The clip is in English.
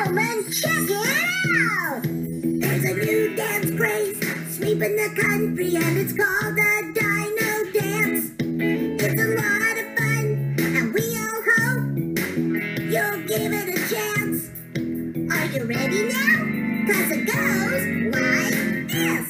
gentlemen, check it out! There's a new dance craze sweeping the country, and it's called the Dino Dance. It's a lot of fun, and we all hope you'll give it a chance. Are you ready now? 'Cause it goes like this.